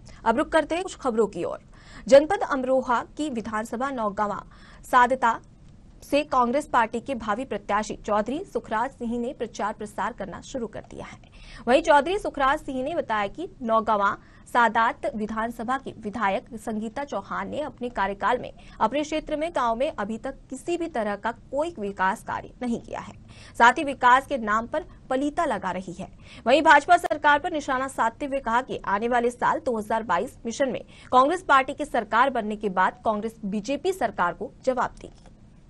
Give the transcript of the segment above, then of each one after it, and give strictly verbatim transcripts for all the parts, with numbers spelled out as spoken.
अब रुक करते हैं कुछ खबरों की ओर। जनपद अमरोहा की विधानसभा नौगांवा सादता से कांग्रेस पार्टी के भावी प्रत्याशी चौधरी सुखराज सिंह ने प्रचार प्रसार करना शुरू कर दिया है। वहीं चौधरी सुखराज सिंह ने बताया कि नौगांवा सादात विधानसभा की विधायक संगीता चौहान ने अपने कार्यकाल में अपने क्षेत्र में गांव में अभी तक किसी भी तरह का कोई विकास कार्य नहीं किया है, साथ ही विकास के नाम पर पलीता लगा रही है। वहीं भाजपा सरकार पर निशाना साधते हुए कहा कि आने वाले साल दो हज़ार बाईस मिशन में कांग्रेस पार्टी की सरकार बनने के बाद कांग्रेस बीजेपी सरकार को जवाब देगी।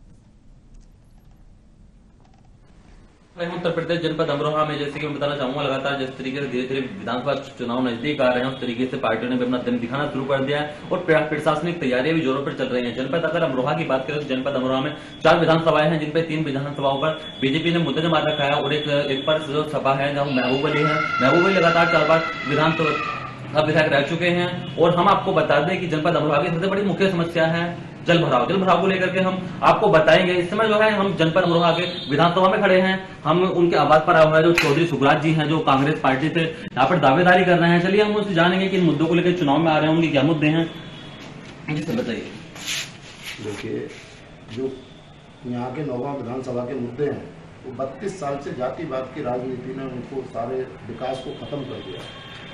उत्तर प्रदेश जनपद अमरोहा में जैसे कि मैं बताना चाहूंगा, लगातार जिस तरीके से धीरे धीरे विधानसभा चुनाव नजदीक आ रहे हैं उस तरीके से पार्टियों ने भी अपना दम दिखाना शुरू कर दिया है और प्रशासनिक तैयारियां भी जोरों पर चल रही हैं। जनपद अगर अमरोहा की बात करें तो जनपद अमरोहा में चार विधानसभाएं हैं, जिनपे तीन विधानसभाओं पर बीजेपी ने मुद्दे मार रखा है और एक एक पर जो सभा है जहां महबूब अली है, महबूब अली लगातार चार बार विधानसभा विधायक रह चुके हैं। और हम आपको बता दें कि जनपद अमरोहा की सबसे बड़ी मुख्य समस्या है जल भराव। जल भराव को लेकर के हम आपको बताएंगे। इस समय जो है हम जनपद अमरोहा के विधानसभा में खड़े हैं, हम उनके आवाज पर आए हुए हैं जो चौधरी सुखराज जी हैं, जो कांग्रेस पार्टी से यहाँ पर दावेदारी कर रहे हैं। चलिए हम उनसे जानेंगे कि इन मुद्दों को लेकर चुनाव में आ रहे हैं, उनके क्या मुद्दे हैं, जिससे बताइए। देखिए, जो यहाँ के नौगांव विधानसभा के मुद्दे हैं वो बत्तीस साल से जातिवाद की राजनीति ने उनको सारे विकास को खत्म कर दिया।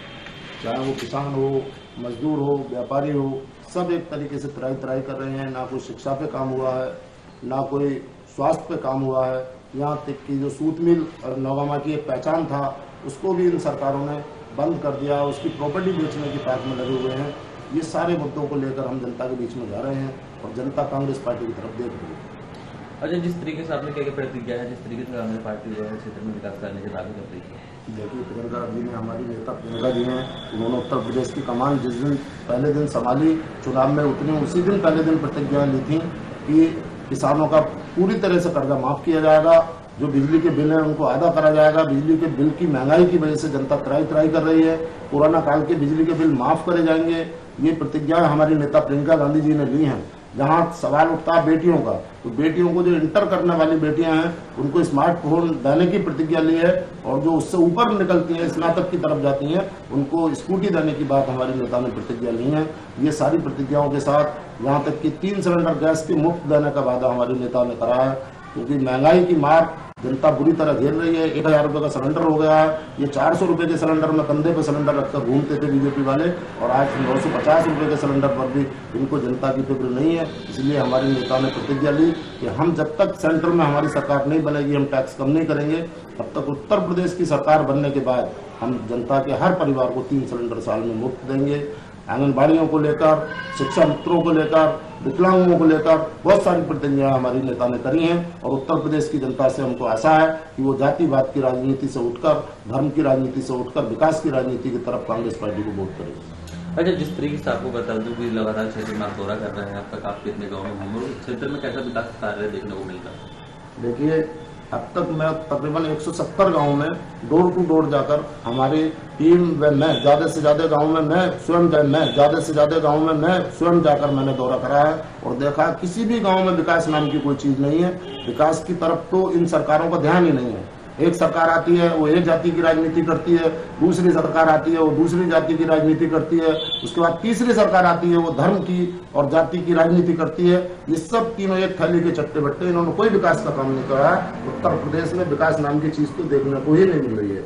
चाहे वो किसान हो, मजदूर हो, व्यापारी हो, सब एक तरीके से तराई तराई कर रहे हैं। ना कोई शिक्षा पे काम हुआ है, ना कोई स्वास्थ्य पे काम हुआ है। यहाँ तक कि जो सूत मिल और नौगांवा की एक पहचान था उसको भी इन सरकारों ने बंद कर दिया, उसकी प्रॉपर्टी बेचने की ताक में लगे हुए हैं। ये सारे मुद्दों को लेकर हम जनता के बीच में जा रहे हैं और जनता कांग्रेस पार्टी की तरफ देख रही है। अच्छा, जिस तरीके से आपने क्या क्या प्रतिज्ञा है, जिस तरीके से कांग्रेस पार्टी जो है क्षेत्र में विकास करने के दावे कर रही है। देखिए, प्रियंका जी ने, हमारी नेता प्रियंका जी हैं, उन्होंने उत्तर प्रदेश की कमान जिस दिन पहले दिन संभाली, चुनाव में उतनी, उसी दिन पहले दिन प्रतिज्ञा ली थी कि किसानों का पूरी तरह से कर्जा माफ किया जाएगा, जो बिजली के बिल हैं उनको अदा करा जाएगा। बिजली के बिल की महंगाई की वजह से जनता त्राई त्राई कर रही है, कोरोना काल के बिजली के बिल माफ करे जाएंगे। ये प्रतिज्ञा हमारी नेता प्रियंका गांधी जी ने ली है। जहाँ सवाल उठता है बेटियों का, तो बेटियों को जो इंटर करने वाली बेटियां हैं उनको स्मार्टफोन देने की प्रतिज्ञा ली है, और जो उससे ऊपर निकलती हैं, स्नातक की तरफ जाती हैं, उनको स्कूटी देने की बात हमारी नेता ने प्रतिज्ञा ली है। ये सारी प्रतिज्ञाओं के साथ यहाँ तक कि तीन सिलेंडर गैस की मुफ्त देने का वादा हमारी नेता ने करा है, क्योंकि महंगाई की मार जनता बुरी तरह झेल रही है। एक हजार रुपये का सिलेंडर हो गया है, ये चार सौ रुपये के सिलेंडर में कंधे पे सिलेंडर रखकर घूमते थे बीजेपी वाले, और आज नौ सौ पचास रुपये के सिलेंडर पर भी इनको जनता की फिक्र नहीं है। इसलिए हमारी नेता ने प्रतिज्ञा ली कि हम जब तक सेंटर में हमारी सरकार नहीं बनेगी हम टैक्स कम नहीं करेंगे। तब तक उत्तर प्रदेश की सरकार बनने के बाद हम जनता के हर परिवार को तीन सिलेंडर साल में मुफ्त देंगे। आंगनबाड़ियों को लेकर, शिक्षा मित्रों को लेकर, विकलांगों को लेकर बहुत सारी प्रतिज्ञा हमारी नेता ने करी हैं, और उत्तर प्रदेश की जनता से हमको आशा है कि वो जातिवाद की राजनीति से उठकर, धर्म की राजनीति से उठकर विकास की राजनीति की तरफ कांग्रेस पार्टी को वोट करेगी। अच्छा, जिस तरीके से आपको बता दूं कि लगातार क्षेत्र में आप दौरा कर रहे हैं, अब तक आप कितने गाँव में घूमे, क्षेत्र में कैसा विकास कार्य देखने को मिलता है? देखिए, अब तक मैं तकरीबन एक सौ सत्तर गाँव में डोर टू डोर जाकर, हमारी टीम व मैं ज्यादा से ज्यादा गाँव में मैं स्वयं मैं ज्यादा से ज्यादा गाँव में मैं स्वयं जाकर मैंने दौरा करा है और देखा किसी भी गांव में विकास नाम की कोई चीज नहीं है। विकास की तरफ तो इन सरकारों का ध्यान ही नहीं है। एक सरकार आती है वो एक जाति की राजनीति करती है, दूसरी सरकार आती है वो दूसरी जाति की राजनीति करती है, उसके बाद तीसरी सरकार आती है वो धर्म की और जाति की राजनीति करती है। ये सब तीनों एक थैली के चट्टे बट्टे, इन्होंने कोई विकास का काम नहीं करा है। उत्तर प्रदेश में विकास नाम की चीज तो देखने को ही नहीं मिल रही है।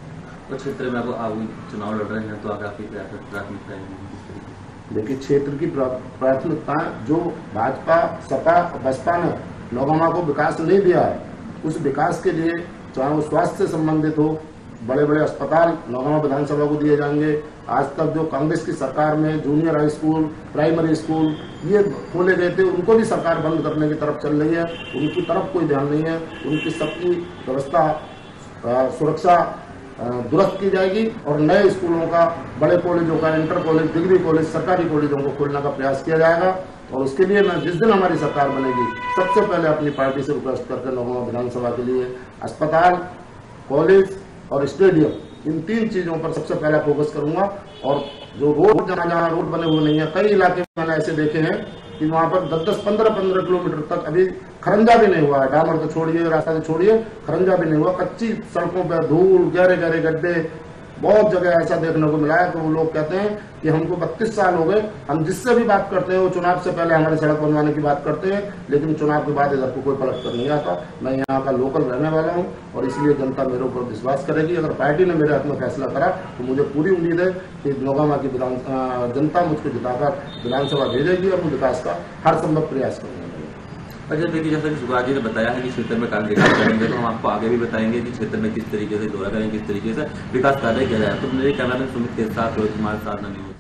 तो क्षेत्र में अब आप चुनाव लड़ रहे हैं तो आगे आपकी प्राथमिकता है? देखिए, क्षेत्र की प्राथमिकताएं जो भाजपा, सपा, बसपा ने नौगांवा को विकास नहीं दिया है, उस विकास के लिए चाहे वो स्वास्थ्य से संबंधित हो, बड़े बड़े अस्पताल नौगांवा विधानसभा को दिए जाएंगे। आज तक जो कांग्रेस की सरकार में junior high school, primary school ये खोले गए थे, उनको भी सरकार बंद करने की तरफ चल रही है। उनकी तरफ कोई ध्यान नहीं है। उनकी सबकी व्यवस्था, सुरक्षा दुरुस्त की जाएगी और नए स्कूलों का, बड़े कॉलेजों का, इंटर कॉलेज, डिग्री कॉलेज, सरकारी कॉलेजों को खोलने का प्रयास किया जाएगा। और उसके लिए मैं जिस दिन हमारी सरकार बनेगी सबसे पहले अपनी पार्टी से रिक्वेस्ट करके नौगांवा विधानसभा के लिए अस्पताल, कॉलेज और स्टेडियम, इन तीन चीजों पर सबसे पहले फोकस करूंगा। और जो रोड, जहाँ जहाँ रोड बने हुए नहीं है, कई इलाके मैंने ऐसे देखे हैं कि वहाँ पर दस दस पंद्रह पंद्रह किलोमीटर तक अभी खरंजा भी नहीं हुआ है। डामर तो छोड़िए, रास्ता तो छोड़िए, खरंजा भी नहीं हुआ। कच्ची सड़कों पर धूल, गहरे गहरे गड्ढे, बहुत जगह ऐसा देखने को मिला है कि वो लोग कहते हैं कि हमको बत्तीस साल हो गए, हम जिससे भी बात करते हैं वो चुनाव से पहले हमारी सड़क बनवाने की बात करते हैं, लेकिन चुनाव के बाद इधर को कोई पलट कर नहीं आता। मैं यहाँ का लोकल रहने वाला हूँ और इसलिए जनता मेरे ऊपर विश्वास करेगी। अगर पार्टी ने मेरे हक में फैसला करा तो मुझे पूरी उम्मीद है कि नौगामा की विधान जनता मुझको जिताकर विधानसभा भेजेगी और मैं विकास का हर संभव प्रयास करूंगा। अच्छा देखिए, जैसा कि सुखराज जी ने बताया है कि क्षेत्र में कार्य विकास करेंगे, तो हम आपको आगे भी बताएंगे कि क्षेत्र में किस तरीके से दौरा करेंगे, किस तरीके से विकास कार्य किया जाए। तो मेरे कैमरामैन सुमित के साथ रोहित कुमार साधना न्यूज।